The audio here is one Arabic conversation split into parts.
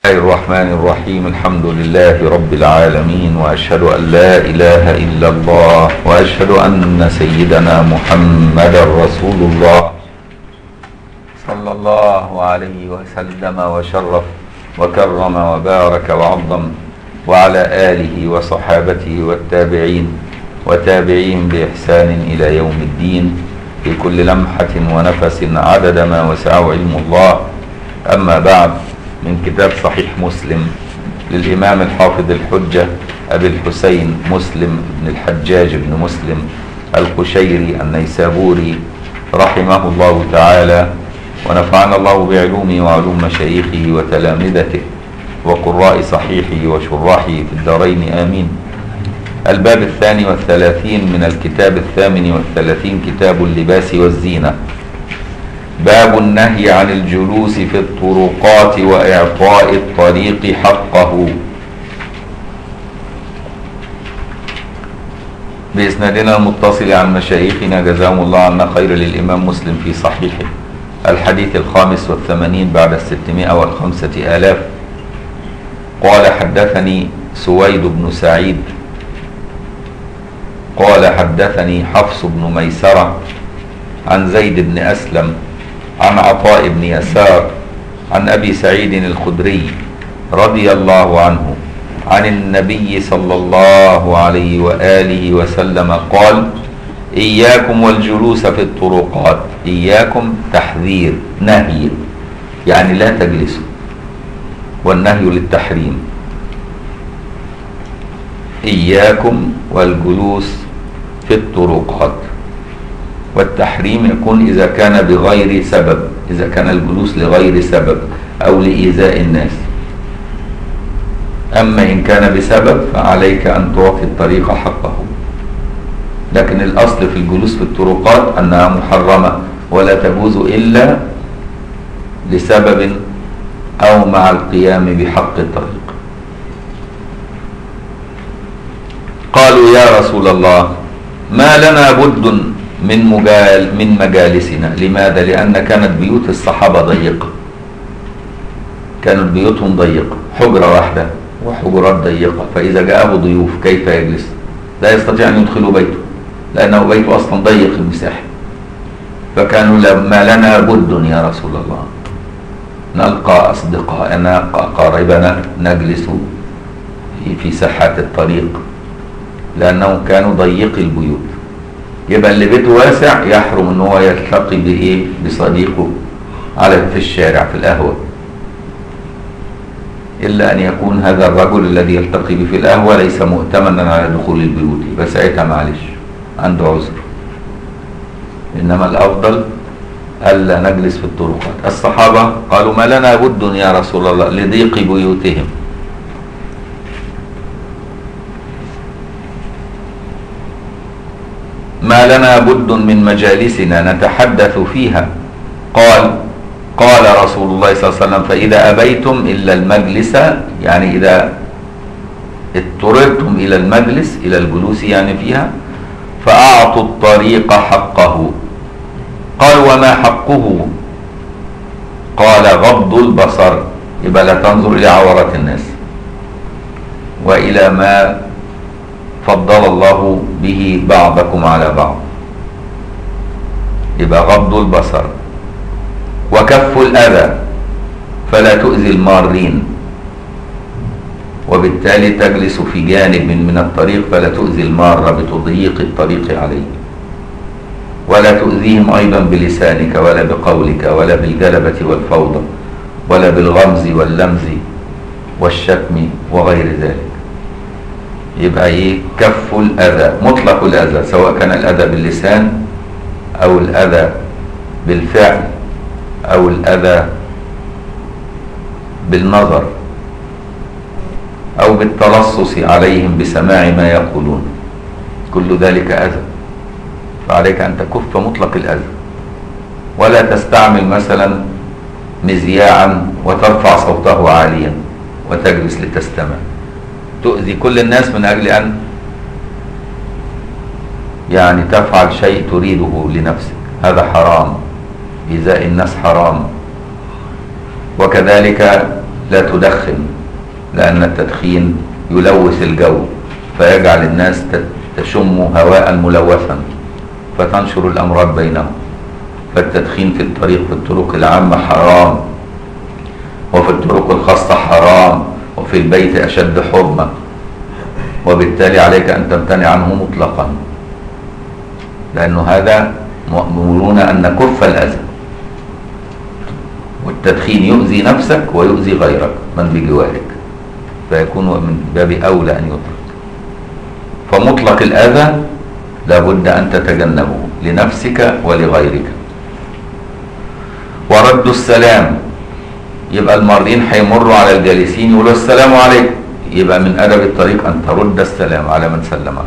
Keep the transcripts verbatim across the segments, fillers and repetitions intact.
الله الرحمن الرحيم. الحمد لله رب العالمين، وأشهد أن لا إله إلا الله، وأشهد أن سيدنا محمدا رسول الله صلى الله عليه وسلم وشرف وكرم وبارك وعظم، وعلى آله وصحابته والتابعين وتابعين بإحسان إلى يوم الدين في كل لمحة ونفس عدد ما وسعه علم الله. أما بعد، من كتاب صحيح مسلم للإمام الحافظ الحجة أبي الحسين مسلم بن الحجاج بن مسلم القشيري النيسابوري رحمه الله تعالى، ونفعنا الله بعلومه وعلوم مشايخه وتلامذته وقراء صحيحه وشراحه في الدارين آمين. الباب الثاني والثلاثين من الكتاب الثامن والثلاثين، كتاب اللباس والزينة. باب النهي عن الجلوس في الطرقات وإعطاء الطريق حقه. بإسنادنا المتصل عن مشايخنا جزاهم الله عنا خير للإمام مسلم في صحيحه، الحديث الخامس والثمانين بعد الستمائة والخمسة آلاف. قال: حدثني سويد بن سعيد قال حدثني حفص بن ميسرة عن زيد بن أسلم عن عطاء بن يسار عن أبي سعيد الخدري رضي الله عنه عن النبي صلى الله عليه وآله وسلم قال: إياكم والجلوس في الطرقات. إياكم تحذير، نهي، يعني لا تجلسوا، والنهي للتحريم. إياكم والجلوس في الطرقات، والتحريم يكون إذا كان بغير سبب، إذا كان الجلوس لغير سبب أو لإيذاء الناس. أما إن كان بسبب فعليك أن تعطي الطريق حقه. لكن الأصل في الجلوس في الطرقات أنها محرمة ولا تجوز إلا لسبب أو مع القيام بحق الطريق. قالوا: يا رسول الله، ما لنا بد من مجال من مجالسنا. لماذا؟ لأن كانت بيوت الصحابة ضيقة، كانت بيوتهم ضيقة، حجرة واحدة وحجرات ضيقة، فإذا جاءه ضيوف كيف يجلس؟ لا يستطيع أن يدخلوا بيته، لأنه بيته أصلا ضيق المساحة. فكانوا: ما لنا بد يا رسول الله، نلقى أصدقائنا أقاربنا نجلس في ساحات الطريق، لأنهم كانوا ضيقي البيوت. يبقى اللي بيته واسع يحرم ان هو يلتقي بايه؟ بصديقه على في الشارع في القهوه، الا ان يكون هذا الرجل الذي يلتقي به في القهوه ليس مؤتمنا على دخول البيوت، يبقى ساعتها معلش عنده عذر. انما الافضل الا نجلس في الطرقات. الصحابه قالوا: ما لنا بد يا رسول الله لضيق بيوتهم. ما لنا بد من مجالسنا نتحدث فيها. قال قال رسول الله صلى الله عليه وسلم: فإذا أبيتم إلا المجلس، يعني إذا اضطررتم إلى المجلس، إلى الجلوس يعني فيها، فأعطوا الطريق حقه. قال: وما حقه؟ قال: غض البصر. يبقى لا تنظر إلى عورات الناس وإلى ما فضل الله به بعضكم على بعض. يبقى غض البصر، وكف الأذى، فلا تؤذي المارين، وبالتالي تجلس في جانب من الطريق فلا تؤذي المار بتضييق الطريق عليه، ولا تؤذيهم أيضا بلسانك ولا بقولك ولا بالجلبة والفوضى ولا بالغمز واللمز والشتم وغير ذلك. يبقى ايه؟ كف الاذى، مطلق الاذى، سواء كان الاذى باللسان او الاذى بالفعل او الاذى بالنظر او بالتلصص عليهم بسماع ما يقولون، كل ذلك اذى. فعليك ان تكف مطلق الاذى، ولا تستعمل مثلا مذياعا وترفع صوته عاليا وتجلس لتستمع، تؤذي كل الناس من أجل أن يعني تفعل شيء تريده لنفسك. هذا حرام، إيذاء الناس حرام. وكذلك لا تدخن، لأن التدخين يلوث الجو فيجعل الناس تشم هواء ملوثا فتنشر الأمراض بينهم. فالتدخين في الطريق في الطرق العامة حرام، وفي الطرق الخاصة حرام، وفي البيت أشد حرمة، وبالتالي عليك أن تمتنع عنه مطلقا، لأنه هذا مأمورون أن نكف الأذى. والتدخين يؤذي نفسك ويؤذي غيرك من بجوارك، فيكون من باب أولى أن يترك. فمطلق الأذى لابد أن تتجنبه لنفسك ولغيرك. ورد السلام، يبقى المارين هيمروا على الجالسين يقولوا السلام عليكم، يبقى من أدب الطريق أن ترد السلام على من سلم.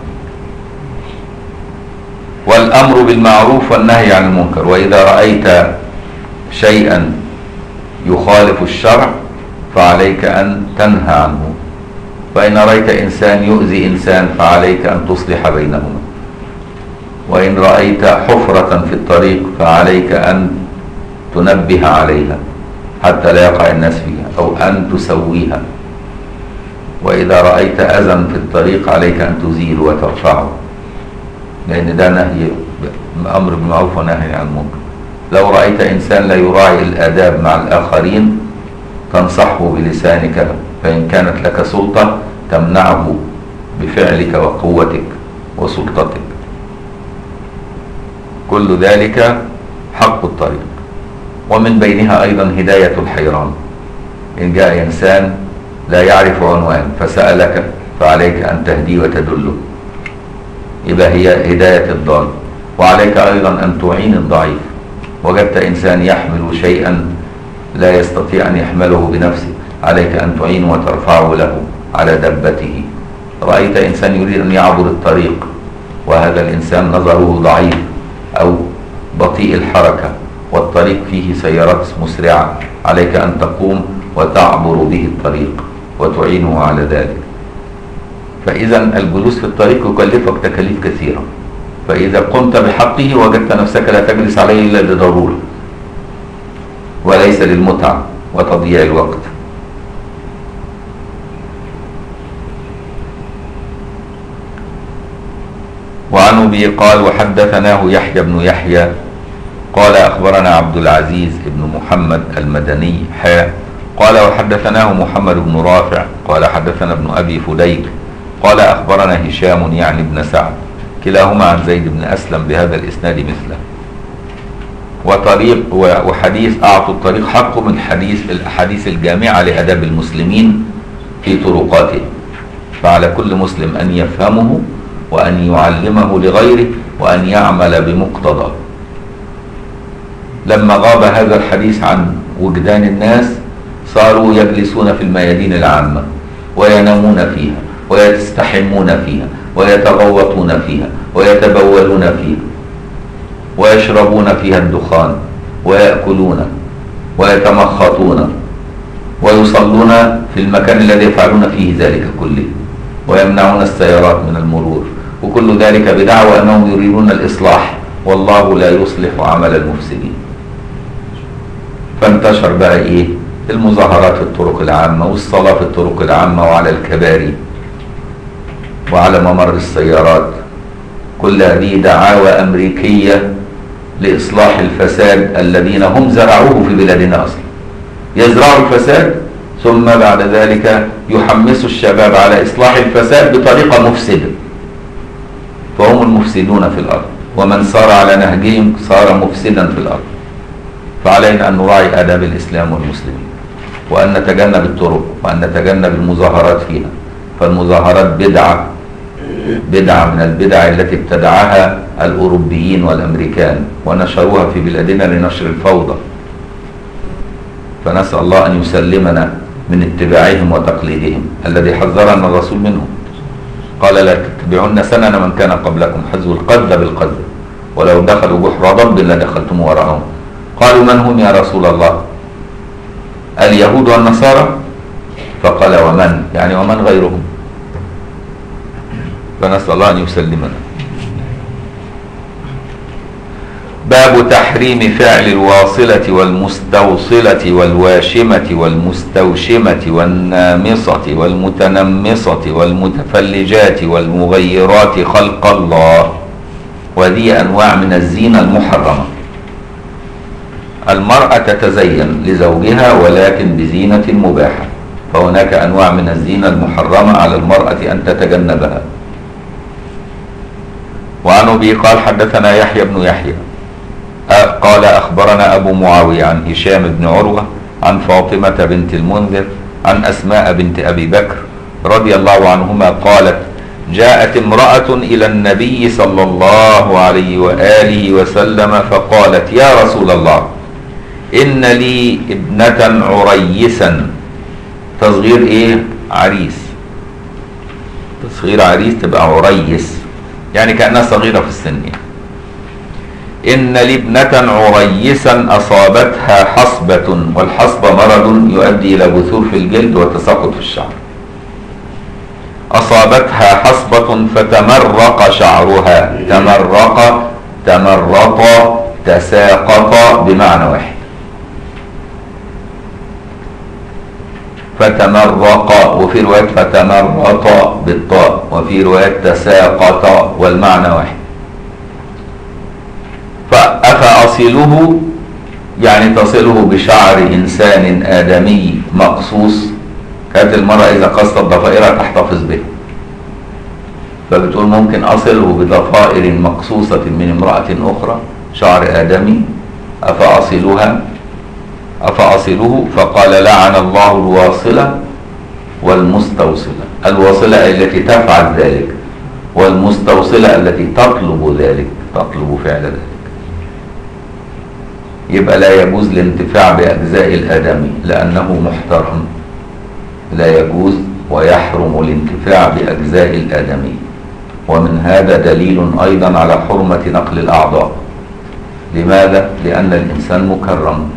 والأمر بالمعروف والنهي عن المنكر، وإذا رأيت شيئا يخالف الشرع فعليك أن تنهى عنه، وإن رأيت إنسان يؤذي إنسان فعليك أن تصلح بينهما، وإن رأيت حفرة في الطريق فعليك أن تنبه عليها حتى لا يقع الناس فيها، أو أن تسويها. وإذا رأيت أذى في الطريق عليك أن تزيل وترفعه، لأن ده نهي أمر بالمعروف ونهي عن المنكر. لو رأيت إنسان لا يراعي الآداب مع الآخرين تنصحه بلسانك، فإن كانت لك سلطة تمنعه بفعلك وقوتك وسلطتك. كل ذلك حق الطريق. ومن بينها أيضا هداية الحيران، إن جاء إنسان لا يعرف عنوان فسألك فعليك أن تهديه وتدله، يبقى هي هداية الضال. وعليك أيضا أن تعين الضعيف، وجدت إنسان يحمل شيئا لا يستطيع أن يحمله بنفسه عليك أن تعين وترفعه له على دبته. رأيت إنسان يريد أن يعبر الطريق وهذا الإنسان نظره ضعيف أو بطيء الحركة والطريق فيه سيارات مسرعة، عليك أن تقوم وتعبر به الطريق وتعينه على ذلك. فإذا الجلوس في الطريق يكلفك تكاليف كثيرة، فإذا قمت بحقه وجدت نفسك لا تجلس عليه إلا لضرورة وليس للمتعة وتضييع الوقت. وعن أبي قال وحدثناه يحيى بن يحيى قال أخبرنا عبد العزيز بن محمد المدني حاء قال وحدثناه محمد بن رافع قال حدثنا ابن أبي فديك قال أخبرنا هشام يعني ابن سعد كلاهما عن زيد بن أسلم بهذا الإسناد مثله. وطريق وحديث أعطوا الطريق حقه من حديث الأحاديث الجامعة لأداب المسلمين في طرقاته، فعلى كل مسلم أن يفهمه وأن يعلمه لغيره وأن يعمل بمقتضاه. لما غاب هذا الحديث عن وجدان الناس صاروا يجلسون في الميادين العامة وينامون فيها ويستحمون فيها ويتغوطون فيها ويتبولون فيها ويشربون فيها الدخان ويأكلون ويتمخطون ويصلون في المكان الذي يفعلون فيه ذلك كله ويمنعون السيارات من المرور، وكل ذلك بدعوى أنهم يريدون الإصلاح والله لا يصلح عمل المفسدين. فانتشر بقى إيه المظاهرات في الطرق العامة والصلاة في الطرق العامة وعلى الكباري وعلى ممر السيارات، كل هذه دعاوى أمريكية لإصلاح الفساد الذين هم زرعوه في بلادنا أصلا. يزرعوا الفساد ثم بعد ذلك يحمسوا الشباب على إصلاح الفساد بطريقة مفسدة، فهم المفسدون في الأرض، ومن صار على نهجهم صار مفسدا في الأرض. فعلينا أن نراعي آداب الإسلام والمسلمين وأن نتجنب الطرق وأن نتجنب المظاهرات فيها، فالمظاهرات بدعة بدعة من البدع التي ابتدعها الأوروبيين والأمريكان ونشروها في بلادنا لنشر الفوضى، فنسأل الله أن يسلمنا من اتباعهم وتقليدهم الذي حذرنا الرسول منهم. قال لا تتبعون سنن من كان قبلكم حذو القذ بالقذ ولو دخلوا بحر ضب لدخلتم وراءهم. قالوا من هم يا رسول الله؟ اليهود والنصارى؟ فقال ومن يعني ومن غيرهم؟ فنسأل الله أن يسلمنا. باب تحريم فعل الواصلة والمستوصلة والواشمة والمستوشمة والنامصة والمتنمصة والمتفلجات والمغيرات خلق الله، وهذه أنواع من الزينة المحرمة. المرأة تتزين لزوجها ولكن بزينة مباحة، فهناك أنواع من الزينة المحرمة على المرأة أن تتجنبها. وعن أبي قال حدثنا يحيى بن يحيى قال أخبرنا أبو معاوية عن هشام بن عروة عن فاطمة بنت المنذر عن أسماء بنت أبي بكر رضي الله عنهما قالت: جاءت امرأة إلى النبي صلى الله عليه وآله وسلم فقالت: يا رسول الله، إن لي ابنة عريسا. تصغير إيه؟ عريس. تصغير عريس تبقى عريس، يعني كأنها صغيرة في السن. إن لي ابنة عريسا أصابتها حصبة، والحصبة مرض يؤدي إلى بثور في الجلد وتساقط في الشعر. أصابتها حصبة فتمرق شعرها. تمرق، تمرط، تساقط بمعنى واحد. فتمرق، وفي رواية فتمرط بالطاء، وفي رواية تساقط والمعنى واحد. فأفأصله يعني تصله بشعر إنسان آدمي مقصوص. كانت المرأة إذا قصت ضفائرها تحتفظ به، فبتقول ممكن أصله بضفائر مقصوصة من امرأة أخرى، شعر آدمي. أفأصلها أفأصله؟ فقال: لعن الله الواصلة والمستوصلة. الواصلة التي تفعل ذلك، والمستوصلة التي تطلب ذلك، تطلب فعل ذلك. يبقى لا يجوز الانتفاع بأجزاء الآدمي لأنه محترم، لا يجوز ويحرم الانتفاع بأجزاء الآدمي. ومن هذا دليل أيضا على حرمة نقل الأعضاء. لماذا؟ لأن الإنسان مكرم،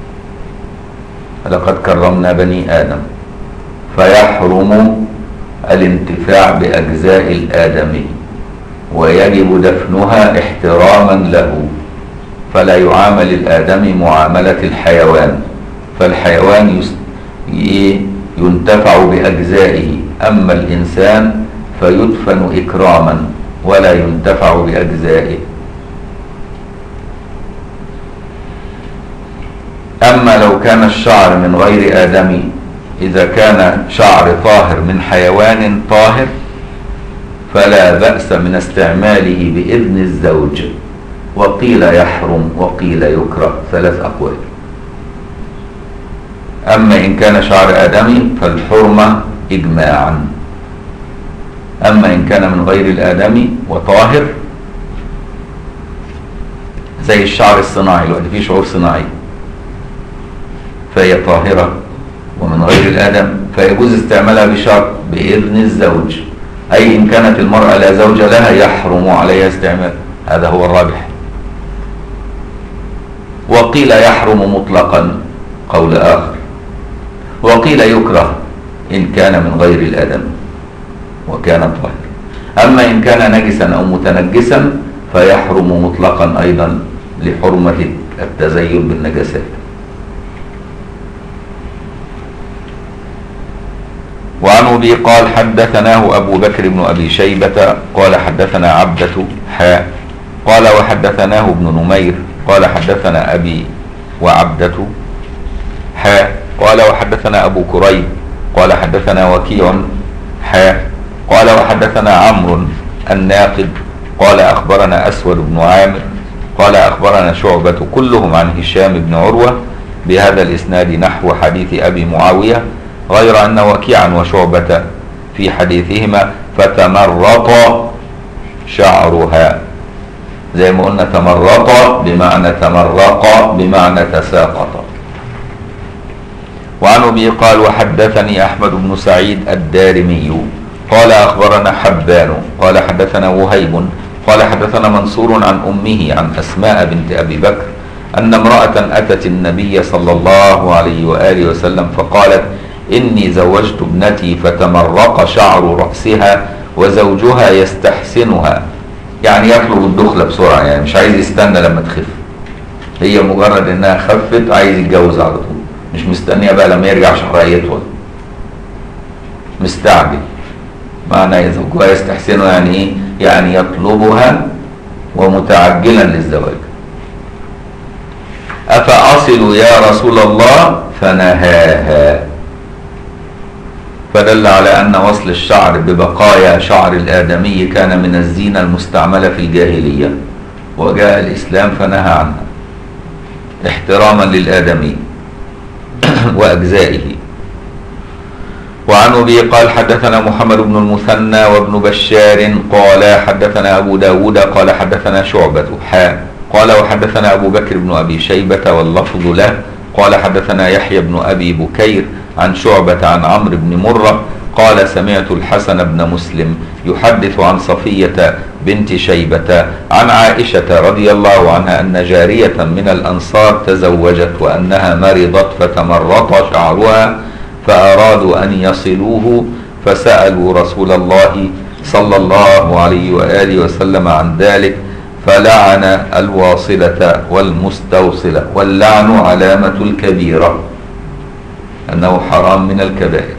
لقد كرمنا بني آدم، فيحرم الانتفاع بأجزاء الآدمي، ويجب دفنها احتراما له. فلا يعامل الآدمي معاملة الحيوان، فالحيوان ينتفع بأجزائه، أما الإنسان فيدفن إكراما ولا ينتفع بأجزائه. أما لو كان الشعر من غير آدمي، إذا كان شعر طاهر من حيوان طاهر فلا بأس من استعماله بإذن الزوج. وقيل يحرم وقيل يكره، ثلاث أقوال. أما إن كان شعر آدمي فالحرمة إجماعا. أما إن كان من غير الآدمي وطاهر، زي الشعر الصناعي، الوقت فيه شعور صناعي، فهي طاهرة ومن غير الآدم، فيجوز استعمالها بشرط بإذن الزوج. أي إن كانت المرأة لا زوج لها يحرم عليها استعمال، هذا هو الراجح. وقيل يحرم مطلقا، قول آخر. وقيل يكره إن كان من غير الآدم وكان طاهر. أما إن كان نجسا أو متنجسا فيحرم مطلقا أيضا لحرمة التزين بالنجاسات. وعن أبي قال حدثناه أبو بكر بن أبي شيبة قال حدثنا عبدة حاء قال وحدثناه ابن نمير قال حدثنا أبي وعبدة حاء قال وحدثنا أبو كريب قال حدثنا وكيع حاء قال وحدثنا عمرو الناقد قال أخبرنا أسود بن عامر قال أخبرنا شعبة كلهم عن هشام بن عروة بهذا الإسناد نحو حديث أبي معاوية، غير أن وكيعا وشعبة في حديثهما فتمرط شعرها، زي ما قلنا تمرط بمعنى تمرق بمعنى تساقط. وعن أبي قال وحدثني أحمد بن سعيد الدارمي قال أخبرنا حبان قال حدثنا وهيب قال حدثنا منصور عن أمه عن أسماء بنت أبي بكر أن امرأة أتت النبي صلى الله عليه وآله وسلم فقالت إني زوجت ابنتي فتمرق شعر رأسها وزوجها يستحسنها، يعني يطلب الدخلة بسرعة، يعني مش عايز يستنى لما تخف. هي مجرد انها خفت عايز يتجوز على طول، مش مستنيه بقى لما يرجع شهرها يطول، مستعجل. معنى يزوجها يستحسنه يعني ايه؟ يعني يطلبها ومتعجلا للزواج. أفأصل يا رسول الله؟ فنهاها. فدل على أن وصل الشعر ببقايا شعر الآدمي كان من الزينة المستعملة في الجاهلية، وجاء الإسلام فنهى عنها احتراما للآدمي وأجزائه. وعن أبي قال حدثنا محمد بن المثنى وابن بشار قال حدثنا أبو داود قال حدثنا شعبة حا قال وحدثنا أبو بكر بن أبي شيبة واللفظ له قال حدثنا يحيى بن أبي بكير عن شعبة عن عمرو بن مرة قال سمعت الحسن بن مسلم يحدث عن صفية بنت شيبة عن عائشة رضي الله عنها أن جارية من الأنصار تزوجت وأنها مرضت فتمرط شعرها فأرادوا أن يصلوه فسألوا رسول الله صلى الله عليه وآله وسلم عن ذلك فلعن الواصلة والمستوصلة، واللعن علامة الكبيرة أنه حرام من الكبائر.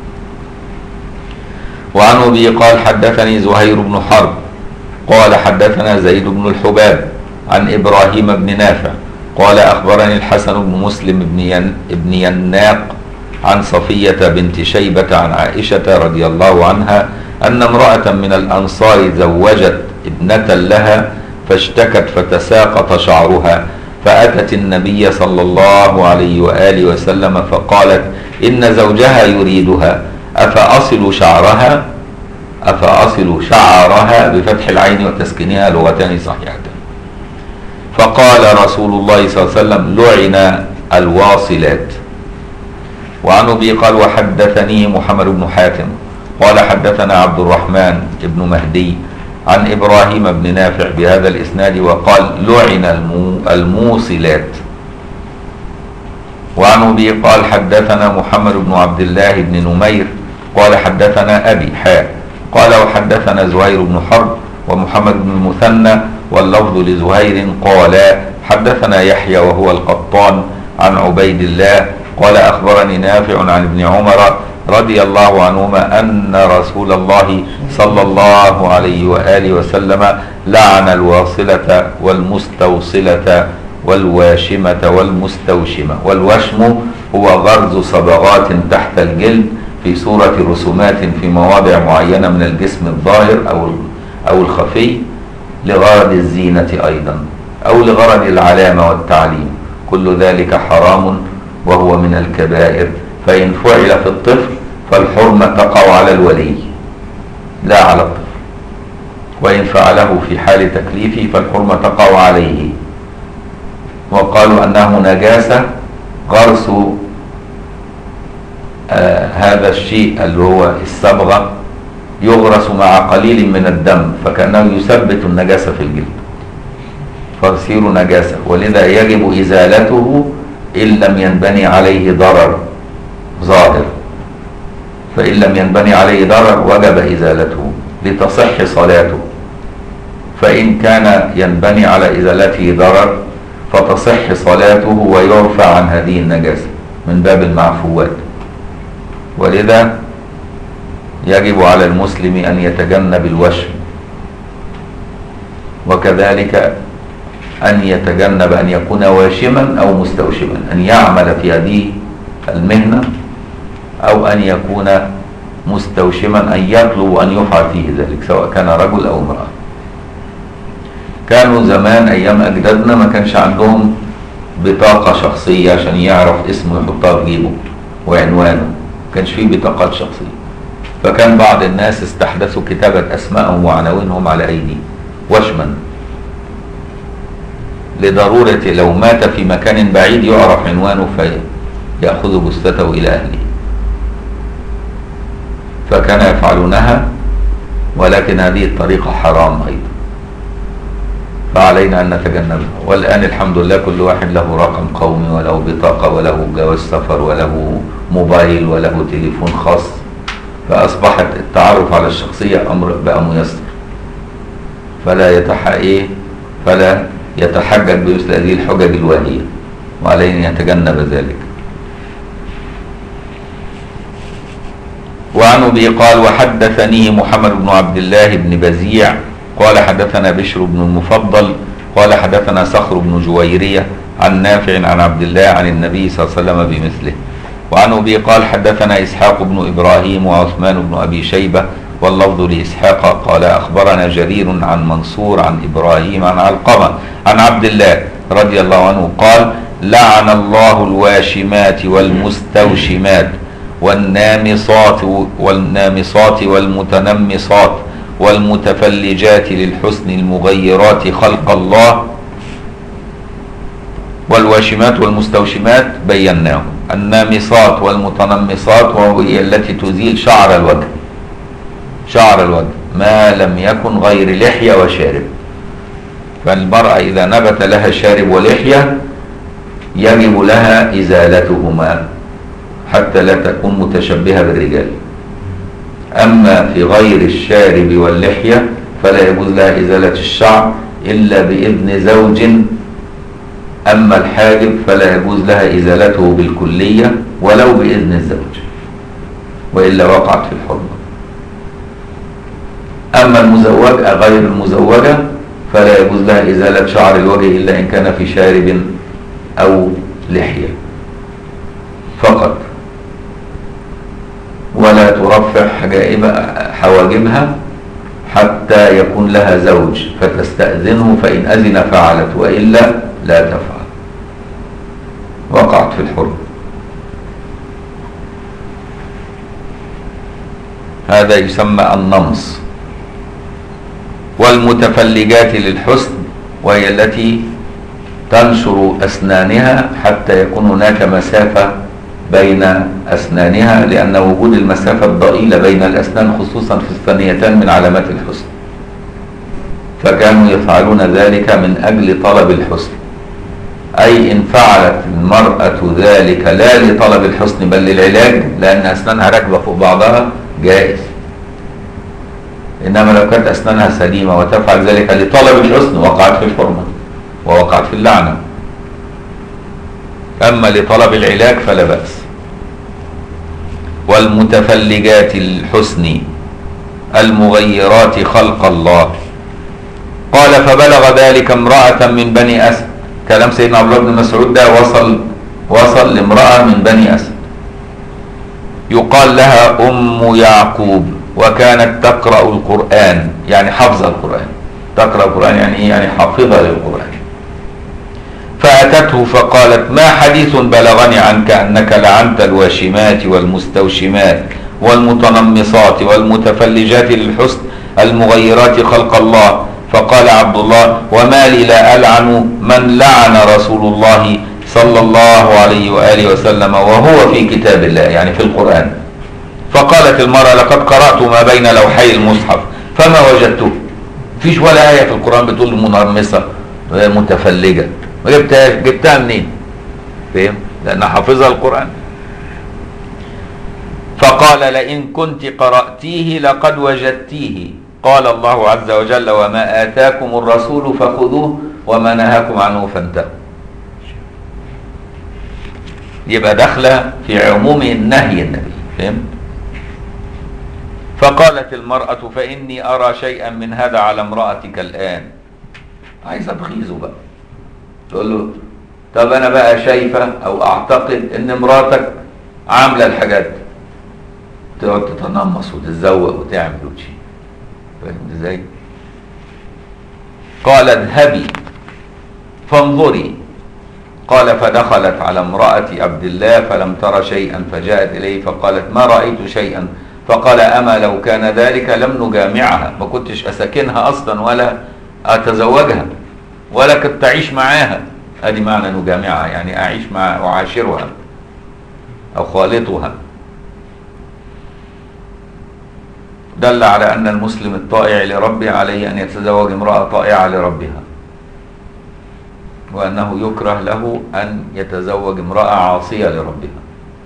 وعن أبي قال حدثني زهير بن حرب قال حدثنا زيد بن الحباب عن إبراهيم بن نافع قال أخبرني الحسن بن مسلم بن يناق عن صفية بنت شيبة عن عائشة رضي الله عنها أن امرأة من الأنصار زوجت ابنة لها فاشتكت فتساقط شعرها فأتت النبي صلى الله عليه وآله وسلم فقالت إن زوجها يريدها أفأصل شعرها أفأصل شعرها بفتح العين وتسكينها لغتان صحيحتان. فقال رسول الله صلى الله عليه وسلم لعن الواصلات. وعن أبي قال وحدثني محمد بن حاتم قال حدثنا عبد الرحمن بن مهدي عن إبراهيم بن نافع بهذا الإسناد وقال لعن الموصلات. وعن أبي قال حدثنا محمد بن عبد الله بن نمير قال حدثنا أبي حاء قال وحدثنا زهير بن حرب ومحمد بن المثنى واللفظ لزهير قال حدثنا يحيى وهو القطان عن عبيد الله قال أخبرني نافع عن ابن عمر رضي الله عنهما أن رسول الله صلى الله عليه وآله وسلم لعن الواصلة والمستوصلة والواشمة والمستوشمة. والوشم هو غرز صبغات تحت الجلد في صورة رسومات في مواضع معينة من الجسم الظاهر أو أو الخفي لغرض الزينة أيضا أو لغرض العلامة والتعليم، كل ذلك حرام وهو من الكبائر. فإن فعل في الطفل فالحرمة تقع على الولي لا على الطفل، وإن فعله في حال تكليفه فالحرمة تقع عليه. وقالوا أنه نجاسة غرس آه هذا الشيء اللي هو الصبغة يغرس مع قليل من الدم فكأنه يثبت النجاسة في الجلد فيصير نجاسة، ولذا يجب إزالته إن لم ينبني عليه ضرر ظاهر. فإن لم ينبني عليه ضرر وجب إزالته لتصح صلاته، فإن كان ينبني على إزالته ضرر فتصح صلاته ويرفع عن هذه النجاسة من باب المعفوات. ولذا يجب على المسلم أن يتجنب الوشم، وكذلك أن يتجنب أن يكون واشما أو مستوشما، أن يعمل في هذه المهنة أو أن يكون مستوشما، أن يطلب أن يفعل فيه ذلك سواء كان رجل أو امرأة. كانوا زمان أيام أجدادنا ما كانش عندهم بطاقة شخصية عشان يعرف اسمه يحطها في جيبه وعنوانه، ما كانش فيه بطاقات شخصية، فكان بعض الناس استحدثوا كتابة أسمائهم وعناوينهم على أيدي وشما لضرورة لو مات في مكان بعيد يعرف عنوانه فيأخذ جثته إلى أهله. فكان يفعلونها، ولكن هذه الطريقة حرام أيضا، فعلينا أن نتجنبها. والآن الحمد لله كل واحد له رقم قومي وله بطاقة وله جواز سفر وله موبايل وله تليفون خاص، فأصبحت التعرف على الشخصية أمر بقى ميسر، فلا يتح إيه فلا يتحجج بمثل هذه الحجج الواهية، وعليه أن يتجنب ذلك. وعن أبي قال وحدثني محمد بن عبد الله بن بزيع قال حدثنا بشر بن المفضل قال حدثنا صخر بن جويرية عن نافع عن عبد الله عن النبي صلى الله عليه وسلم بمثله. وعن أبي قال حدثنا إسحاق بن إبراهيم وعثمان بن أبي شيبة واللفظ لإسحاق قال أخبرنا جرير عن منصور عن إبراهيم عن علقمة عن عبد الله رضي الله عنه قال لعن الله الواشمات والمستوشمات والنامصات والنامصات والمتنمصات والمتفلجات للحسن المغيرات خلق الله. والواشمات والمستوشمات بيناه. النامصات والمتنمصات وهي التي تزيل شعر الوجه، شعر الوجه ما لم يكن غير لحية وشارب. فالمرأة إذا نبت لها شارب ولحية يجب لها إزالتهما حتى لا تكون متشبهة بالرجال. أما في غير الشارب واللحية فلا يجوز لها إزالة الشعر إلا بإذن زوج. أما الحاجب فلا يجوز لها إزالته بالكلية ولو بإذن الزوج، وإلا وقعت في الحرمة. أما المزوجة غير المزوجة فلا يجوز لها إزالة شعر الوجه إلا إن كان في شارب أو لحية فقط، ولا ترفع حواجبها حتى يكون لها زوج فتستأذنه، فإن أذن فعلت وإلا لا تفعل، وقعت في الحرم. هذا يسمى النمص. والمتفلجات للحسن وهي التي تنشر أسنانها حتى يكون هناك مسافة بين أسنانها، لأن وجود المسافة الضئيلة بين الأسنان خصوصا في الثانيتان من علامات الحسن، فكانوا يفعلون ذلك من أجل طلب الحسن. أي إن فعلت المرأة ذلك لا لطلب الحسن بل للعلاج لأن أسنانها راكبة فوق بعضها جائز. إنما لو كانت أسنانها سليمة وتفعل ذلك لطلب الحسن وقعت في الحرمة ووقعت في اللعنة. أما لطلب العلاج فلا بأس. والمتفلجات الحسن المغيرات خلق الله. قال فبلغ ذلك امرأة من بني أسد. كلام سيدنا عبد الله بن مسعود ده وصل وصل لامرأة من بني أسد يقال لها أم يعقوب، وكانت تقرأ القرآن يعني حفظ القرآن. تقرأ القرآن يعني إيه؟ يعني حافظة للقرآن. فأتته فقالت ما حديث بلغني عنك أنك لعنت الواشمات والمستوشمات والمتنمصات والمتفلجات للحسن المغيرات خلق الله. فقال عبد الله وما لي لا ألعن من لعن رسول الله صلى الله عليه وآله وسلم وهو في كتاب الله يعني في القرآن. فقالت المرأة لقد قرأت ما بين لوحي المصحف فما وجدته. فيش ولا آية في القرآن بتقول منمصة متفلجة. جبتها جبتها منين؟ فهم؟ لأن حافظها القرآن. فقال لئن كنت قرأتيه لقد وجدتيه. قال الله عز وجل وما آتاكم الرسول فخذوه وما نهاكم عنه فانتهوا. يبقى داخله في عموم النهي النبي. فهمت؟ فقالت المرأة فإني أرى شيئا من هذا على امرأتك الآن. عايزة تغيظه بقى، تقول له طب أنا بقى شايفة أو أعتقد إن مراتك عاملة الحاجات، تقعد تتنمص وتتزوق وتعمل وشي. فهمت ازاي؟ قال اذهبي فانظري. قال فدخلت على امرأة عبد الله فلم تر شيئا فجاءت إليه فقالت ما رأيت شيئا. فقال أما لو كان ذلك لم نجامعها، ما كنتش أسكنها أصلا ولا أتزوجها ولا كنت أعيش معاها. أدي معنى نجامعها يعني أعيش معها وعاشرها أو خالطها. دل على أن المسلم الطائع لربه عليه أن يتزوج امرأة طائعة لربها، وأنه يكره له أن يتزوج امرأة عاصية لربها.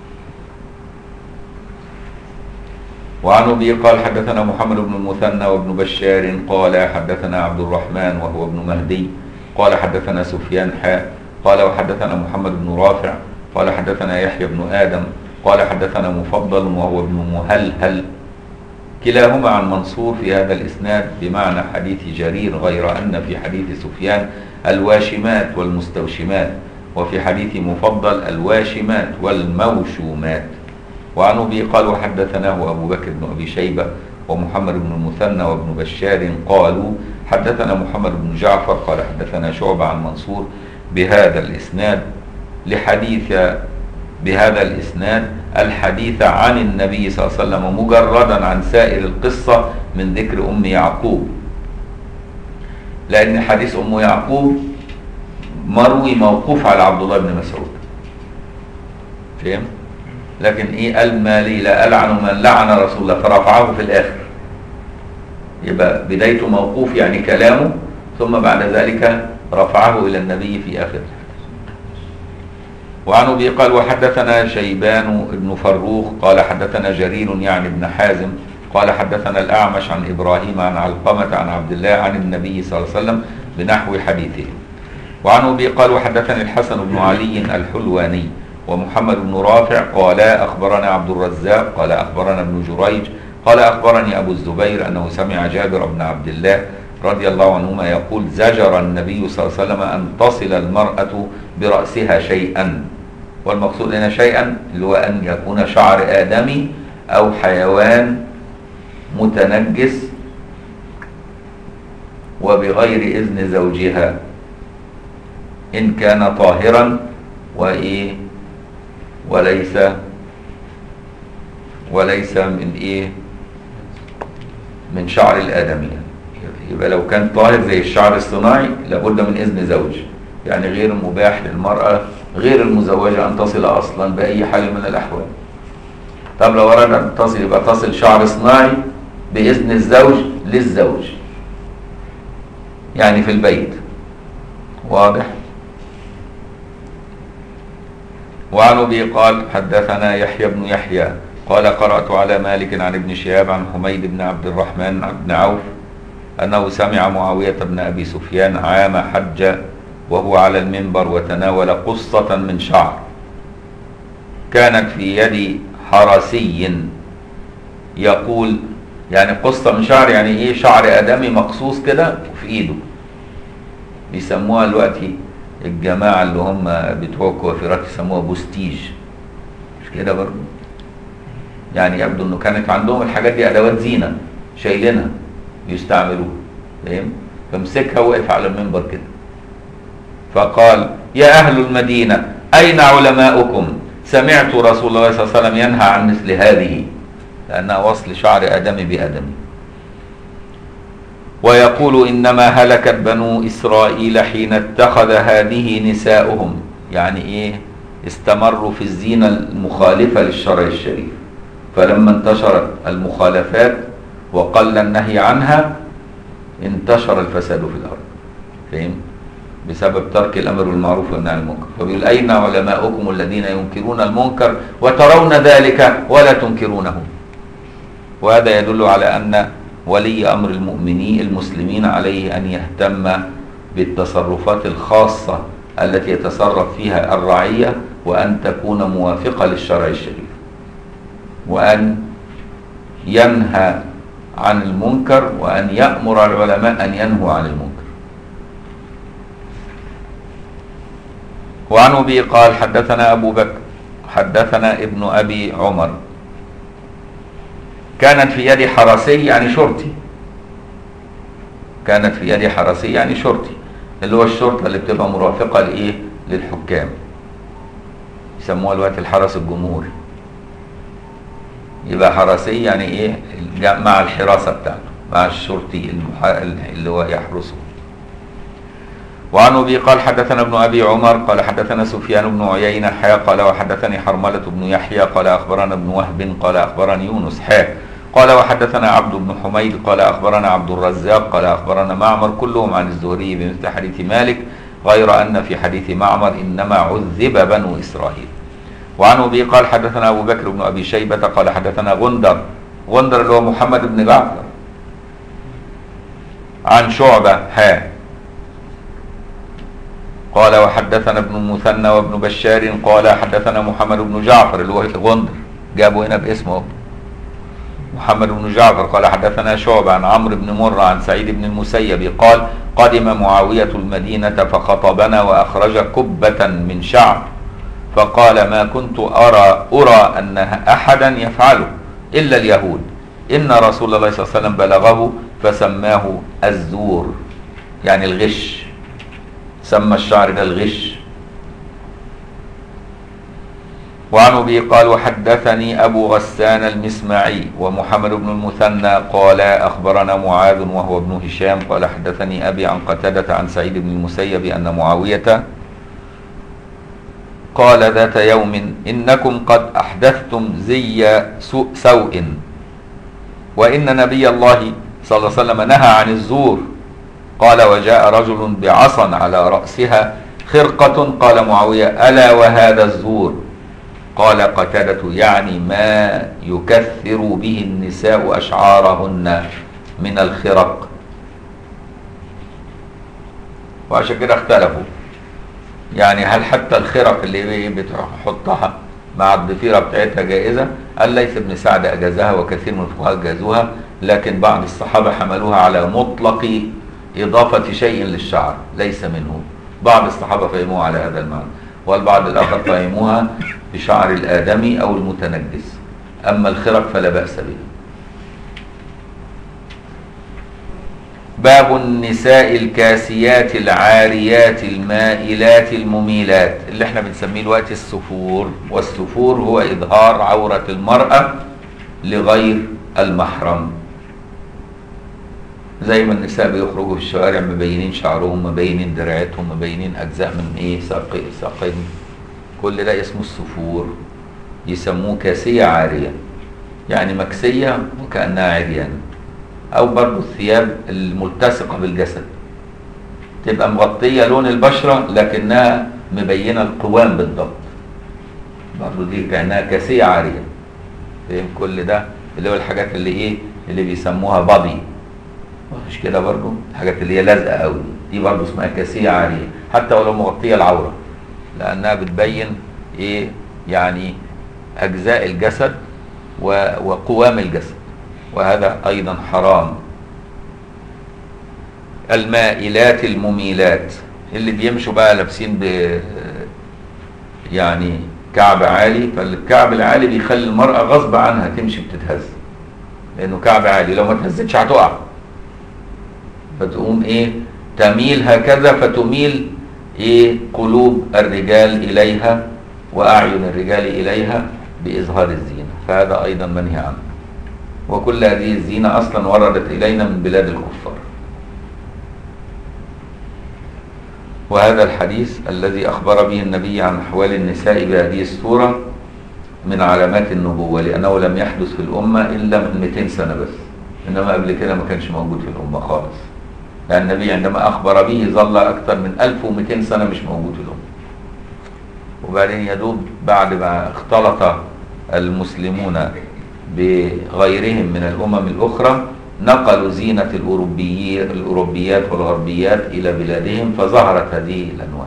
وعن أبي قال حدثنا محمد بن المثنى وابن بشار قال حدثنا عبد الرحمن وهو ابن مهدي قال حدثنا سفيان حاء قال وحدثنا محمد بن رافع قال حدثنا يحيى بن آدم قال حدثنا مفضل وهو ابن مهلهل كلاهما عن منصور في هذا الإسناد بمعنى حديث جرير، غير أن في حديث سفيان الواشمات والمستوشمات، وفي حديث مفضل الواشمات والموشومات. وعن أبي قال وحدثناه أبو بكر بن أبي شيبة ومحمد بن المثنى وابن بشار قالوا حدثنا محمد بن جعفر قال حدثنا شعبة عن منصور بهذا الإسناد لحديث بهذا الإسناد الحديث عن النبي صلى الله عليه وسلم مجردا عن سائر القصة من ذكر أم يعقوب، لأن حديث أم يعقوب مروي موقوف على عبد الله بن مسعود، فهم؟ لكن إيه قال ما لي لا ألعن من لعن رسول الله فرفعه في الآخر، يبقى بدايته موقوف يعني كلامه، ثم بعد ذلك رفعه إلى النبي في آخر. وعن أبي قال وحدثنا شيبان بن فروخ قال حدثنا جرير يعني ابن حازم قال حدثنا الأعمش عن إبراهيم عن علقمة عن عبد الله عن النبي صلى الله عليه وسلم بنحو حديثه. وعن أبي قال وحدثني الحسن بن علي الحلواني ومحمد بن رافع قالا أخبرنا عبد الرزاق قال أخبرنا ابن جريج قال أخبرني أبو الزبير أنه سمع جابر بن عبد الله رضي الله عنهما يقول زجر النبي صلى الله عليه وسلم أن تصل المرأة برأسها شيئا، والمقصود هنا شيئا اللي هو أن يكون شعر آدمي أو حيوان متنجس وبغير إذن زوجها إن كان طاهرا وإيه وليس وليس من إيه من شعر الآدمية. يبقى لو كان طاهر زي الشعر الصناعي لابد من إذن زوج، يعني غير مباح للمرأة غير المزوجة أن تصل أصلا بأي حال من الأحوال. طب لو أراد أن تصل يبقى تصل شعر صناعي بإذن الزوج للزوج، يعني في البيت. واضح؟ وعن أبي قال حدثنا يحيى بن يحيى قال قرأت على مالك عن ابن شهاب عن حميد بن عبد الرحمن بن عوف أنه سمع معاوية بن أبي سفيان عام حج وهو على المنبر وتناول قصة من شعر كانت في يد حرسي يقول، يعني قصة من شعر يعني ايه شعر آدمي مقصوص كده في ايده، بيسموها دلوقتي الجماعة اللي هم بتوع الكوافيرات يسموها بوستيج، مش كده برضه؟ يعني يبدو انه كانت عندهم الحاجات دي ادوات زينة شايلينها بيستعملوها، فاهم؟ فمسكها وقف على المنبر كده فقال يا أهل المدينة أين علماؤكم؟ سمعت رسول الله صلى الله عليه وسلم ينهى عن مثل هذه، لأنها وصل شعر آدمي بآدمي، ويقول إنما هلكت بنو إسرائيل حين اتخذ هذه نساؤهم، يعني إيه استمروا في الزينة المخالفة للشرع الشريف، فلما انتشرت المخالفات وقل النهي عنها انتشر الفساد في الأرض، فهم؟ بسبب ترك الأمر بالمعروف والنهي عن المنكر. فبيقول أين علماؤكم الذين ينكرون المنكر وترون ذلك ولا تنكرونه؟ وهذا يدل على أن ولي أمر المؤمنين المسلمين عليه أن يهتم بالتصرفات الخاصة التي يتصرف فيها الرعية، وأن تكون موافقة للشرع الشريف، وأن ينهى عن المنكر، وأن يأمر العلماء أن ينهوا عن المنكر. وعن أبي قال حدثنا أبو بكر حدثنا ابن أبي عمر كانت في يد حرسي يعني شرطي، كانت في يد حرسي يعني شرطي، اللي هو الشرطة اللي بتبقى مرافقة لإيه للحكام، يسموها الوقت الحرس الجمهوري. يبقى حرسي يعني إيه مع الحراسة بتاعته، مع الشرطي اللي هو يحرسه. وعن أبي قال حدثنا ابن أبي عمر قال حدثنا سفيان بن عيينة حا قال وحدثني حرملة بن يحيى قال أخبرنا ابن وهب قال أخبرني يونس حا قال وحدثنا عبد بن حميد قال أخبرنا عبد الرزاق قال أخبرنا معمر كلهم عن الزهري بمثل حديث مالك، غير أن في حديث معمر إنما عذب بنو إسرائيل. وعن أبي قال حدثنا أبو بكر بن أبي شيبة قال حدثنا غندر غندر اللي هو محمد بن جعفر عن شعبة ها قال وحدثنا ابن المثنى وابن بشار قال حدثنا محمد بن جعفر اللي هو غندر، جابه هنا باسمه محمد بن جعفر قال حدثنا شعبة عن عمرو بن مرة عن سعيد بن المسيب قال قدم معاوية المدينة فخطبنا وأخرج كبة من شعر فقال ما كنت أرى أرى أن أحدا يفعله إلا اليهود، إن رسول الله صلى الله عليه وسلم بلغه فسماه الزور، يعني الغش، سمى الشعر ده الغش. وعن أبي قال وحدثني أبو غسان المسمعي ومحمد بن المثنى قال أخبرنا معاذ وهو ابن هشام قال حدثني أبي عن قتادة عن سعيد بن المسيب أن معاوية قال ذات يوم إنكم قد أحدثتم زي سوء وإن نبي الله صلى الله عليه وسلم نهى عن الزور. قال وجاء رجل بعصا على رأسها خرقة قال معاوية ألا وهذا الزور؟ قال قتادة يعني ما يكثر به النساء أشعارهن من الخرق. وعشان كده اختلفوا، يعني هل حتى الخرق اللي بتحطها مع الضفيرة بتاعتها جائزة؟ قال ليس ابن سعد أجازها وكثير من الفقهاء أجازوها، لكن بعض الصحابة حملوها على مطلق إضافة شيء للشعر ليس منه. بعض الصحابة فهموها على هذا المعنى، والبعض الآخر فهموها بشعر الآدمي أو المتنجس، أما الخرق فلا بأس به. باب النساء الكاسيات العاريات المائلات المميلات، اللي احنا بنسميه الوقت السفور، والسفور هو إظهار عورة المرأة لغير المحرم، زي ما النساء بيخرجوا في الشوارع مبينين شعرهم، مبينين دراعاتهم، مبينين أجزاء من إيه ساقين، كل ده اسمه السفور، يسموه كاسية عارية، يعني مكسية وكأنها عريانة. أو برضو الثياب الملتصقة بالجسد تبقى مغطية لون البشرة لكنها مبينة القوام بالضبط، برضو دي كأنها كاسية عارية. فهم كل ده اللي هو الحاجات اللي إيه اللي بيسموها بادي، مش كده؟ برضو الحاجات اللي هي لازقة قوي دي برضو اسمها كاسية عارية، حتى ولو مغطية العورة، لأنها بتبين إيه يعني أجزاء الجسد وقوام الجسد، وهذا أيضا حرام. المائلات المميلات اللي بيمشوا بقى لابسين ب يعني كعب عالي، فالكعب العالي بيخلي المرأة غصب عنها تمشي بتتهز، لأنه كعب عالي لو ما تهزتش هتقع، فتقوم إيه تميل هكذا، فتميل إيه قلوب الرجال إليها وأعين الرجال إليها بإظهار الزينة، فهذا أيضا منهي عنه. وكل هذه الزينة أصلا وردت إلينا من بلاد الكفار. وهذا الحديث الذي أخبر به النبي عن أحوال النساء بهذه الصورة من علامات النبوة، لأنه لم يحدث في الأمة إلا من مئتين سنة بس، إنما قبل كده ما كانش موجود في الأمة خالص، لأن النبي عندما أخبر به ظل أكثر من ألف ومئتين سنة مش موجود في الأمة. وبعدين يدوب بعد ما اختلط المسلمون بغيرهم من الأمم الأخرى نقلوا زينة الأوروبيات الأوروبيات والغربيات إلى بلادهم، فظهرت هذه الأنواع.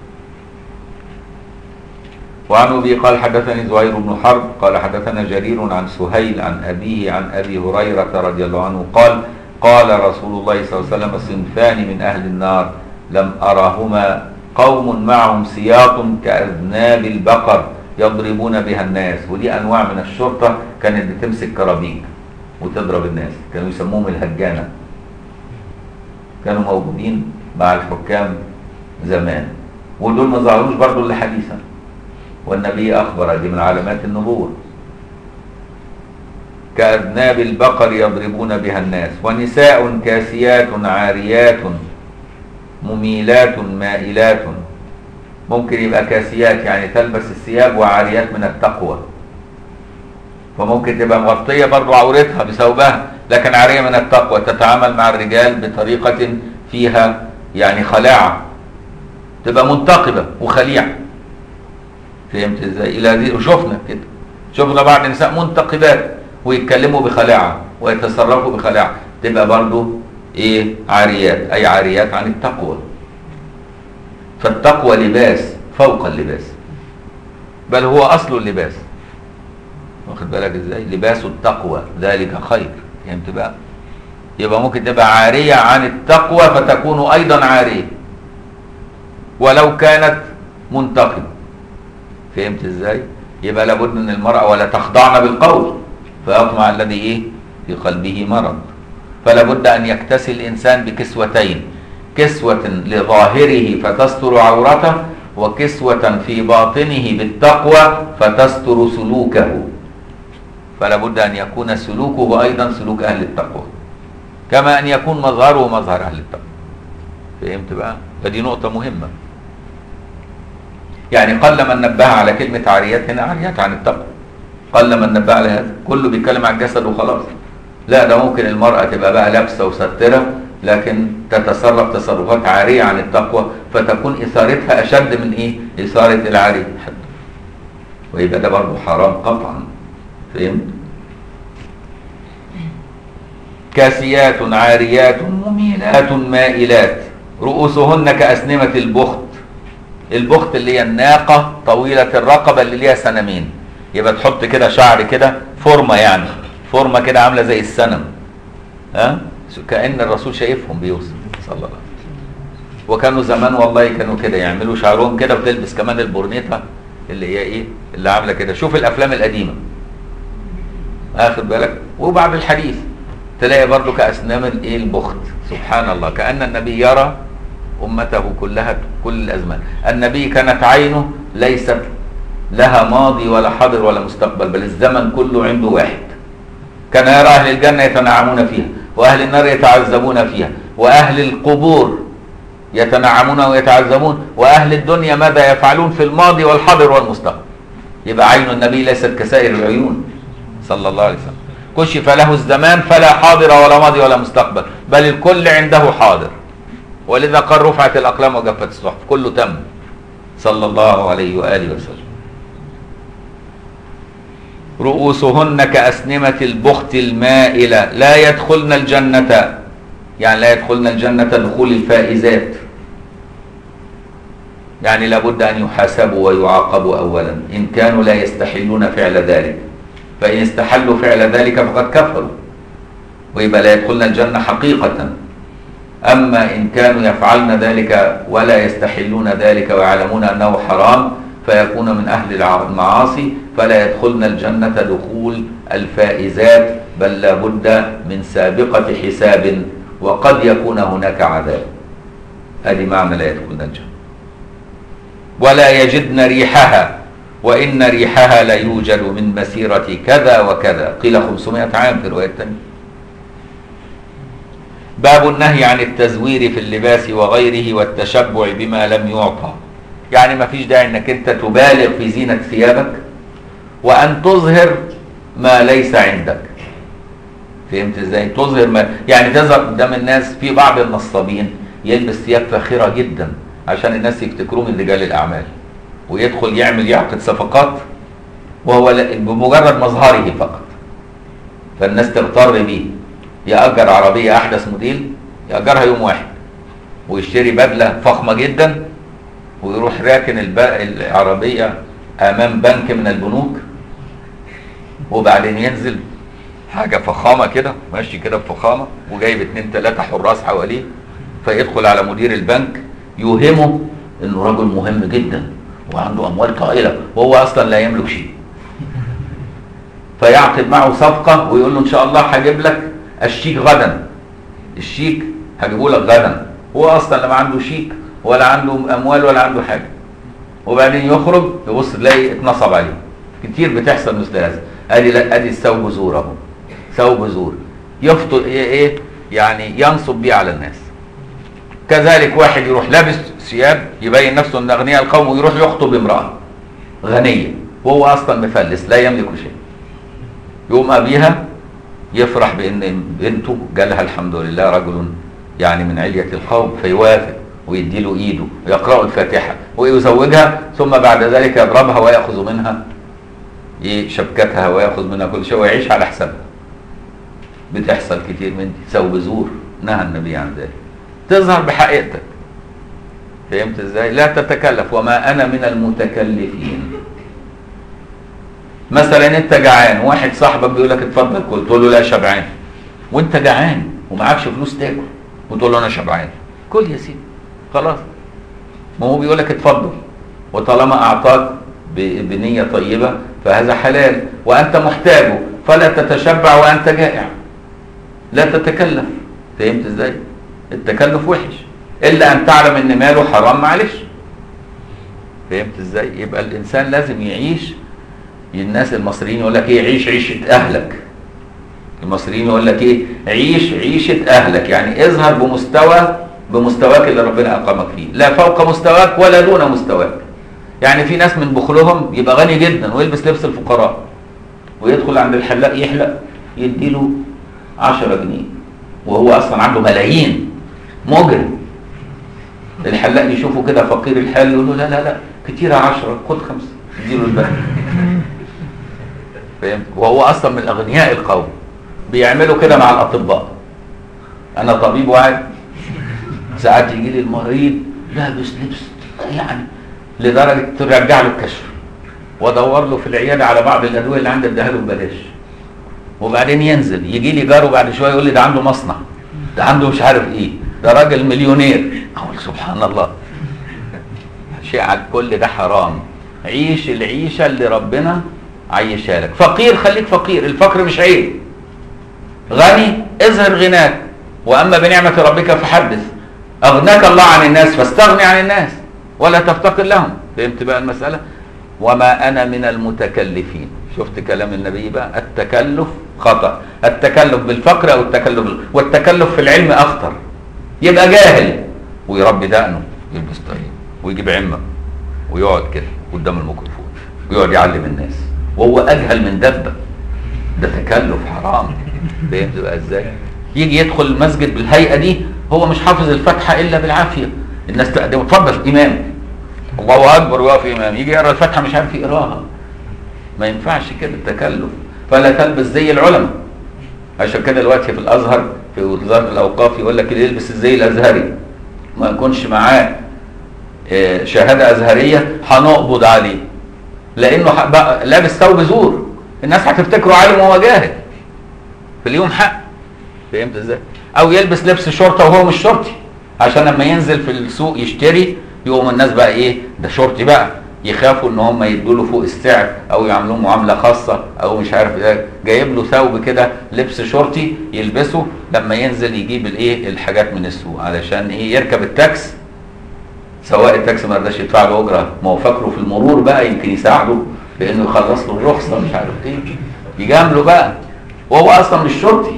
وعن أبي قال حدثني زهير بن حرب قال حدثنا جرير عن سهيل عن أبيه عن أبي هريرة رضي الله عنه قال قال رسول الله صلى الله عليه وسلم صنفان من أهل النار لم أرهما قوم معهم سياط كأذناب البقر يضربون بها الناس. ودي أنواع من الشرطة كانت بتمسك كرابيك وتضرب الناس، كانوا يسموهم الهجانة، كانوا موجودين مع الحكام زمان، ودول ما ظهروش برضو إلا حديثا، والنبي أخبر دي من علامات النبوة. كأذناب البقر يضربون بها الناس. ونساء كاسيات عاريات مميلات مائلات، ممكن يبقى كاسيات يعني تلبس الثياب، وعاريات من التقوى، فممكن تبقى مغطية برضو عورتها بثوبها لكن عارية من التقوى، تتعامل مع الرجال بطريقة فيها يعني خلاعة، تبقى منتقبة وخليعة. فهمت ازاي؟ الى هذه وشفنا كده، شفنا بعض النساء منتقبات ويتكلموا بخلاعة ويتصرفوا بخلاعة، تبقى برضو ايه عاريات، اي عاريات عن التقوى. فالتقوى لباس فوق اللباس، بل هو أصل اللباس. واخد بالك ازاي؟ لباس التقوى ذلك خير. فهمت بقى؟ يبقى ممكن تبقى عارية عن التقوى فتكون أيضا عارية ولو كانت منتقبة. فهمت ازاي؟ يبقى لابد ان المرأة ولا تخضعن بالقول فيطمع الذي ايه في قلبه مرض. فلا بد ان يكتسي الانسان بكسوتين، كسوة لظاهره فتستر عورته، وكسوة في باطنه بالتقوى فتستر سلوكه. فلا بد ان يكون سلوكه ايضا سلوك اهل التقوى، كما ان يكون مظهره مظهر اهل التقوى. فهمت بقى؟ فدي نقطة مهمة. يعني قل من نبه على كلمة عاريات، هنا عاريات عن التقوى، قل من نبه على هذا. كله بيتكلم عن الجسد وخلاص. لا، ده ممكن المرأة تبقى بقى لابسة وسترة لكن تتصرف تصرفات عارية عن التقوى، فتكون إثارتها أشد من إيه؟ إثارة العارية حتى، ويبقى ده برضه حرام قطعا. فهمت؟ كاسيات عاريات مميلات مائلات رؤوسهن كأسنمة البخت. البخت اللي هي الناقة طويلة الرقبة اللي ليها سنمين، يبقى تحط كده شعر كده فورمة، يعني فورمة كده عاملة زي السنم، ها؟ كأن الرسول شايفهم بيوصل صلى الله عليه وسلم. وكانوا زمان والله كانوا كده يعملوا شعرهم كده، وتلبس كمان البورنيطة اللي هي ايه اللي عاملة كده. شوف الافلام القديمة، اخد بالك؟ وبعد الحديث تلاقي برضو كأسنام الايه البخت. سبحان الله، كأن النبي يرى أمته كلها كل الأزمان. النبي كانت عينه ليست لها ماضي ولا حاضر ولا مستقبل، بل الزمن كله عنده واحد. كان يرى أهل الجنة يتنعمون فيها، وأهل النار يتعذبون فيها، وأهل القبور يتنعمون ويتعذبون، وأهل الدنيا ماذا يفعلون في الماضي والحاضر والمستقبل. يبقى عين النبي ليست كسائر العيون صلى الله عليه وسلم. كشف له الزمان فلا حاضر ولا ماضي ولا مستقبل، بل الكل عنده حاضر. ولذا قال رفعت الأقلام وجفت الصحف، كله تم صلى الله عليه وآله وسلم. رؤوسهن كأسنمة البخت المائلة لا يدخلن الجنة، يعني لا يدخلن الجنة دخول الفائزات، يعني لابد أن يحاسبوا ويعاقبوا أولا إن كانوا لا يستحلون فعل ذلك، فإن استحلوا فعل ذلك فقد كفروا ويبقى لا يدخلن الجنة حقيقة. أما إن كانوا يفعلن ذلك ولا يستحلون ذلك ويعلمون أنه حرام فيكون من أهل المعاصي، فلا يدخلن الجنة دخول الفائزات، بل لا بد من سابقة حساب وقد يكون هناك عذاب. هذه معنى لا يدخلن الجنة. ولا يجدن ريحها وإن ريحها لا يوجد من مسيرة كذا وكذا، قيل خمسمائة عام في رواية تانية. باب النهي عن التزوير في اللباس وغيره والتشبع بما لم يعطى. يعني ما فيش داعي انك انت تبالغ في زينة ثيابك وان تظهر ما ليس عندك. فهمت ازاي؟ تظهر ما يعني تظهر قدام الناس. في بعض النصابين يلبس ثياب فاخرة جدا عشان الناس يفتكروه من رجال الاعمال، ويدخل يعمل يعقد صفقات وهو بمجرد مظهره فقط، فالناس تغتر به. يأجر عربية أحدث موديل، يأجرها يوم واحد ويشتري بدلة فخمة جدا ويروح راكن العربية أمام بنك من البنوك، وبعدين ينزل حاجة فخامة كده ماشي كده بفخامة وجايب اتنين تلاتة حراس حواليه، فيدخل على مدير البنك يوهمه إنه رجل مهم جدا وعنده أموال طائلة وهو أصلا لا يملك شيء، فيعقد معه صفقة ويقول له إن شاء الله هجيب لك الشيك غدا، الشيك هجيبه لك غدا. هو اصلا لا عنده شيك ولا عنده اموال ولا عنده حاجه، وبعدين يخرج يبص تلاقي اتنصب عليه. كتير بتحصل مثل هذا. ادي لا ادي الثوب زور اهو، ثوب زور يفطر ايه ايه يعني ينصب بيه على الناس. كذلك واحد يروح لابس ثياب يبين نفسه من اغنياء القوم ويروح يخطب امراه غنيه وهو اصلا مفلس لا يملك شيء، يقوم ابيها يفرح بان بنته جالها الحمد لله رجل يعني من علية القوم، فيوافق ويدي له ايده ويقرأ الفاتحة ويزوجها، ثم بعد ذلك يضربها ويأخذ منها شبكتها ويأخذ منها كل شيء ويعيش على حسابها. بتحصل كتير من دي، ثوب زور نهى النبي عن ذلك. تظهر بحقيقتك. فهمت ازاي؟ لا تتكلف. وما انا من المتكلفين. مثلا انت جعان، واحد صاحبك بيقول لك اتفضل كل، تقول له لا شبعان، وانت جعان ومعكش فلوس تاكل، وتقول له انا شبعان، كل يا سيدي خلاص. ما هو بيقول لك اتفضل، وطالما اعطاك بنيه طيبه فهذا حلال، وانت محتاجه فلا تتشبع وانت جائع. لا تتكلف. فهمت ازاي؟ التكلف وحش، الا ان تعلم ان ماله حرام، معلش. فهمت ازاي؟ يبقى الانسان لازم يعيش. الناس المصريين يقول لك ايه؟ عيش عيشه اهلك. المصريين يقول لك ايه؟ عيش عيشه اهلك، يعني اظهر بمستوى بمستواك اللي ربنا اقامك فيه، لا فوق مستواك ولا دون مستواك. يعني في ناس من بخلهم يبقى غني جدا ويلبس لبس الفقراء، ويدخل عند الحلاق يحلق يديله عشرة جنيه وهو اصلا عنده ملايين، مجرم. الحلاق يشوفه كده فقير الحال يقول له لا لا لا كتير، عشرة خد خمسة، يديله الباقي. فهمت؟ وهو اصلا من اغنياء القوم. بيعملوا كده مع الاطباء. انا طبيب واحد ساعات يجي لي المريض لابس لبس يعني لدرجه ترجع له الكشف، وادور له في العياده على بعض الادويه اللي عندي اديها له ببلاش، وبعدين ينزل يجي لي جاره بعد شويه يقول لي ده عنده مصنع، ده عنده مش عارف ايه، ده راجل مليونير. اقول سبحان الله. شيء كل ده حرام. عيش العيشه اللي ربنا عيشها لك. فقير خليك فقير، الفقر مش عيب. غني اظهر غناك، واما بنعمه ربك فحدث. اغناك الله عن الناس فاستغني عن الناس ولا تفتقر لهم. فهمت بقى المساله؟ وما انا من المتكلفين. شفت كلام النبي بقى؟ التكلف خطأ. التكلف بالفقر او التكلف، والتكلف في العلم اخطر. يبقى جاهل ويربي دقنه، يلبس طريق ويجيب عمه ويقعد كده قدام الميكروفون ويقعد يعلم الناس وهو اجهل من دبه. ده تكلف حرام. فهمت بقى ازاي؟ يجي يدخل المسجد بالهيئه دي، هو مش حافظ الفاتحه الا بالعافيه، الناس تقدمه اتفضل امام، الله اكبر، ويقف امام، يجي يقرا الفاتحه مش عارف يقراها. ما ينفعش كده التكلف. فلا تلبس زي العلماء. عشان كده دلوقتي في الازهر في وزاره الاوقاف يقول لك اللي يلبس الزي الازهري ما يكونش معاه شهاده ازهريه هنقبض عليه، لانه لابس ثوب زور، الناس هتفتكره عالم وهو جاهل، في اليوم حق. فهمت ازاي؟ او يلبس لبس شرطه وهو مش شرطي، عشان لما ينزل في السوق يشتري يقوم الناس بقى ايه؟ ده شرطي بقى، يخافوا ان هم يدوا له فوق السعر او يعملوه معامله خاصه او مش عارف ايه. جايب له ثوب كده لبس شرطي يلبسه لما ينزل يجيب الايه؟ الحاجات من السوق، علشان ايه؟ يركب التاكس. سواق التاكسي ما رضاش يدفع له اجره، ما هو فاكره في المرور بقى يمكن يساعده في انه يخلص له الرخصه مش عارف ايه، يجامله بقى وهو اصلا مش شرطي.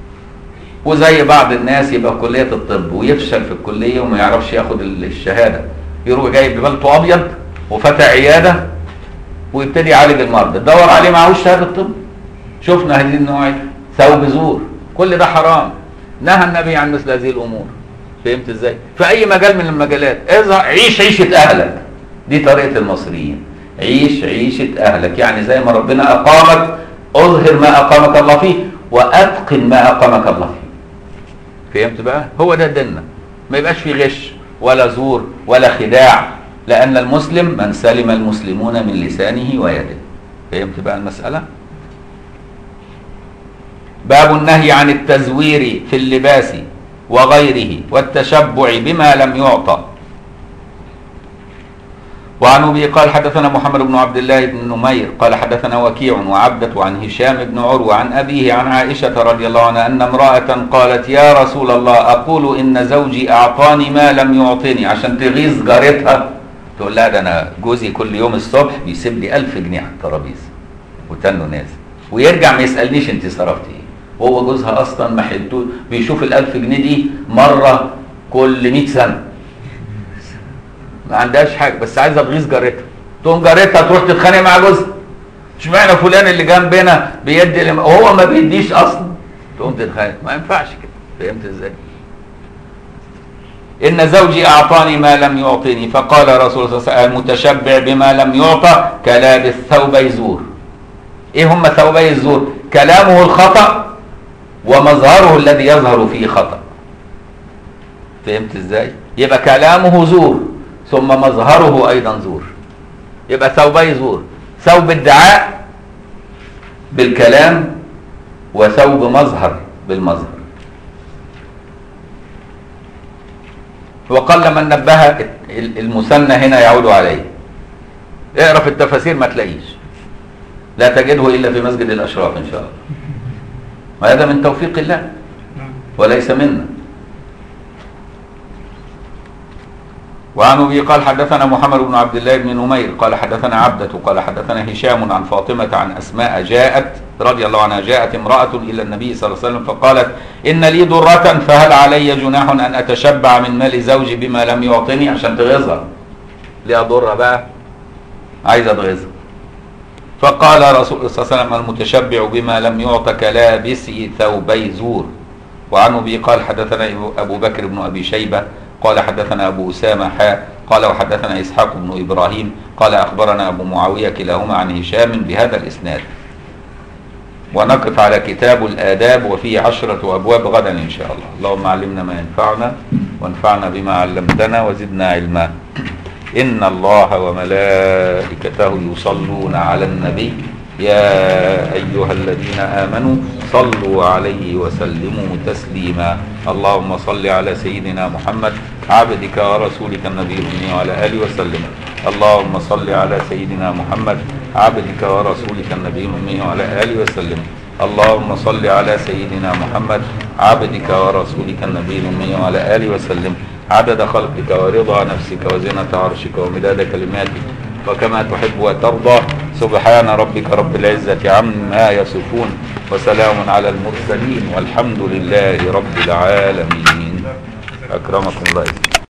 وزي بعض الناس يبقى في كليه الطب ويفشل في الكليه وما يعرفش ياخد الشهاده، يروح جايب ببلطو ابيض وفتح عياده ويبتدي يعالج المرضى، تدور عليه معهوش شهاده طب. شفنا هذه النوعيه، ثوب زور، كل ده حرام. نهى النبي عن مثل هذه الامور. فهمت ازاي؟ في اي مجال من المجالات اظهر، عيش عيشه اهلك. دي طريقه المصريين. عيش عيشه اهلك، يعني زي ما ربنا اقامك اظهر ما اقامك الله فيه واتقن ما اقامك الله فيه. فهمت بقى؟ هو ده ديننا. ما يبقاش فيه غش ولا زور ولا خداع، لأن المسلم من سلم المسلمون من لسانه ويده. فهمت بقى المسألة؟ باب النهي عن التزوير في اللباس وغيره والتشبع بما لم يعطى. وعن أبي قال حدثنا محمد بن عبد الله بن نمير قال حدثنا وكيع وعبدة عن هشام بن عروة عن أبيه عن عائشة رضي الله عنها أن امرأة قالت يا رسول الله أقول إن زوجي أعطاني ما لم يعطني، عشان تغيظ جارتها تقول لها ده أنا جوزي كل يوم الصبح بيسيب لي ألف جنيه على الترابيزة وتنه نازل ويرجع ما يسألنيش أنت صرفتي إيه، وهو جوزها أصلا ما حلتوش، بيشوف الألف جنيه دي مرة كل مئة سنة، ما عندهاش حاجه بس عايزه تغيظ جارتها، تقوم جارتها تروح تتخانق مع جوزها، اشمعنى فلان اللي جنبنا بيدي وهو ما بيديش اصلا، تقوم تتخانق. ما ينفعش كده. فهمت ازاي؟ ان زوجي اعطاني ما لم يعطني، فقال رسول الله صلى الله عليه وسلم المتشبع بما لم يعطى كلابس ثوبي زور. ايه هم ثوبي الزور؟ كلامه الخطا ومظهره الذي يظهر فيه خطا. فهمت ازاي؟ يبقى كلامه زور ثم مظهره أيضا زور، يبقى ثوبي زور، ثوب ادعاء بالكلام وثوب مظهر بالمظهر. وقل من نبه المثنى هنا يعود عليه. اقرا في التفاسير ما تلاقيش، لا تجده الا في مسجد الاشراف ان شاء الله، وهذا من توفيق الله وليس منا. وعن ابي قال حدثنا محمد بن عبد الله بن نمير قال حدثنا عبدة قال حدثنا هشام عن فاطمة عن اسماء جاءت رضي الله عنها، جاءت امرأة الى النبي صلى الله عليه وسلم فقالت ان لي ضرة فهل علي جناح ان اتشبع من مال زوجي بما لم يعطني، عشان تغيظها، ليها ضرة بقى عايزة تغيظها. فقال رسول الله صلى الله عليه وسلم المتشبع بما لم يعط كلابسي ثوبي زور. وعن ابي قال حدثنا ابو بكر بن ابي شيبة قال حدثنا ابو اسامه حاء قال وحدثنا اسحاق بن ابراهيم قال اخبرنا ابو معاويه كلاهما عن هشام بهذا الاسناد. ونقف على كتاب الآداب وفيه عشرة أبواب غدا إن شاء الله. اللهم علمنا ما ينفعنا وانفعنا بما علمتنا وزدنا علما. إن الله وملائكته يصلون على النبي يا أيها الذين آمنوا صلوا عليه وسلموا تسليما. اللهم صل على سيدنا محمد عبدك ورسولك النبي الأمي وعلى آله وسلم. اللهم صل على سيدنا محمد عبدك ورسولك النبي الأمي وعلى آله وسلم. اللهم صل على سيدنا محمد عبدك ورسولك النبي الأمي وعلى آله وسلم عدد خلقك ورضا نفسك وزنة عرشك ومداد كلماتك وكما تحب وترضى. سبحان ربك رب العزة عما يصفون وسلام على المرسلين والحمد لله رب العالمين. أكرمكم الله.